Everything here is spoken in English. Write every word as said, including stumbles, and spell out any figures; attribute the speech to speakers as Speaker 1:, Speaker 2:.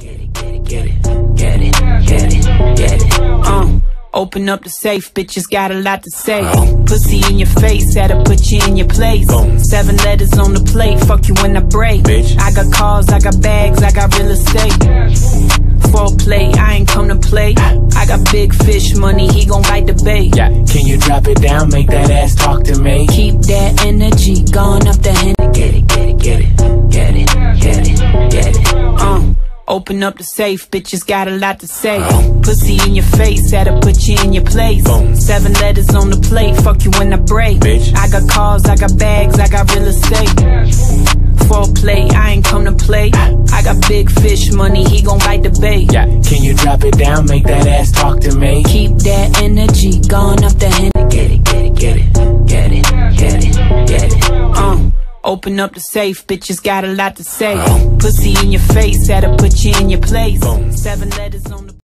Speaker 1: Get it, get it, get it, get it, get it, get it. Uh, open up the safe, bitches got a lot to say. Pussy in your face, that'll put you in your place. Seven letters on the plate, fuck you when I break. Bitch. I got cars, I got bags, I got real estate. Foreplay, I ain't come to play. I got big fish money, he gon' bite the bait. Yeah. Can you drop it down, make that ass talk to me? Keep that energy, going up the hand. Get it, get it, get it, get it, get it, get it. Uh, open up the safe, bitches got a lot to say. Pussy in your face, that'll put you in your place. Seven letters on the plate, fuck you when I break. Bitch. I got cars, I got bags, I got real estate. Foreplay, I ain't come to play. I got big fish money, he gon' bite the bait. Yeah. Can you drop it down, make that ass talk to me? Keep that energy, going up the hand. Get it, get it, get it, get it, get it, get it. Uh, open up the safe, bitches got a lot to say. Pussy in your face, that'll put you in your place. Seven letters on the